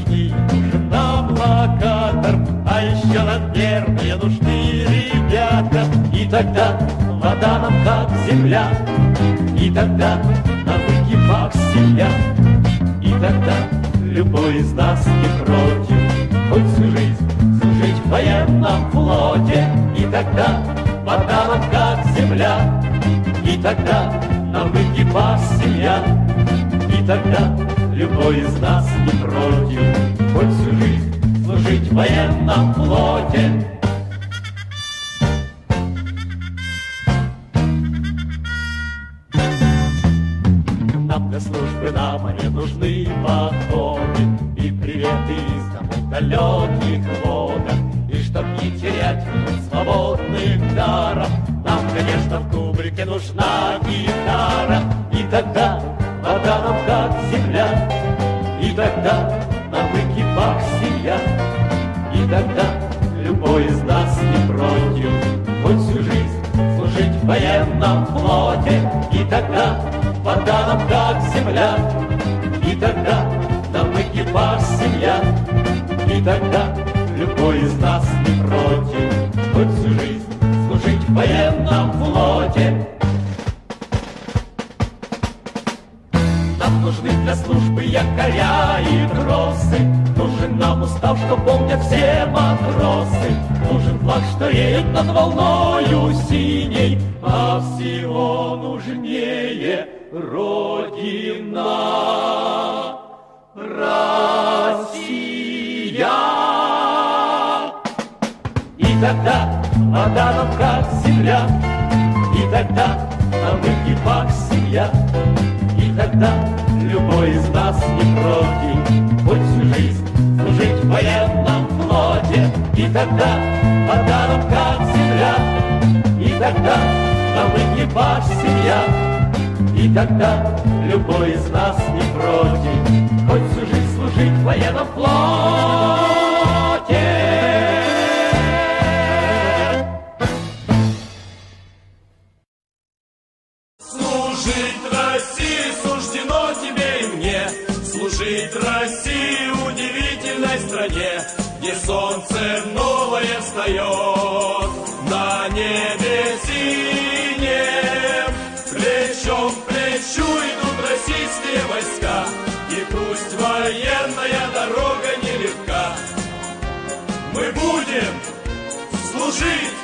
лишний нужен нам локатор, а еще надверные нужны ребята. И тогда вода нам как земля, и тогда на выгибах семья, и тогда любой из нас не против хоть всю жизнь служить в военном флоте. И тогда вода нам как земля, и тогда на выгибах семья, и тогда любой из нас не против хоть всю жизнь служить в военном флоте. Нам для службы нам не нужны подходы и приветы из домов далеких водах. И чтоб не терять минут свободных даром, нам, конечно, в кубрике нужна гитара. И тогда вода нам как земля, и тогда на выгибах семья, и тогда любой из нас не против хоть всю жизнь служить в военном флоте. И тогда вода нам как земля, и тогда на выгибах семья, и тогда любой из нас не против хоть всю жизнь служить в военном флоте. Нам нужны для службы якоря и тросы, нужен нам устав, что помнят все матросы, нужен флаг, что реет над волною синей, а всего нужнее Родина, Россия. И тогда вода нам как земля, и тогда на выгибах семья, и тогда любой из нас не против хоть всю жизнь служить в военном флоте. И тогда вода нам как земля, и тогда на выгибах семья, и тогда любой из нас не против хоть всю жизнь служить в военном флоте. Служить России суждено тебе и мне, служить России удивительной стране, где солнце новое встает на небе синем. Плечом к плечу идут российские войска, и пусть военная дорога нелегка, мы будем служить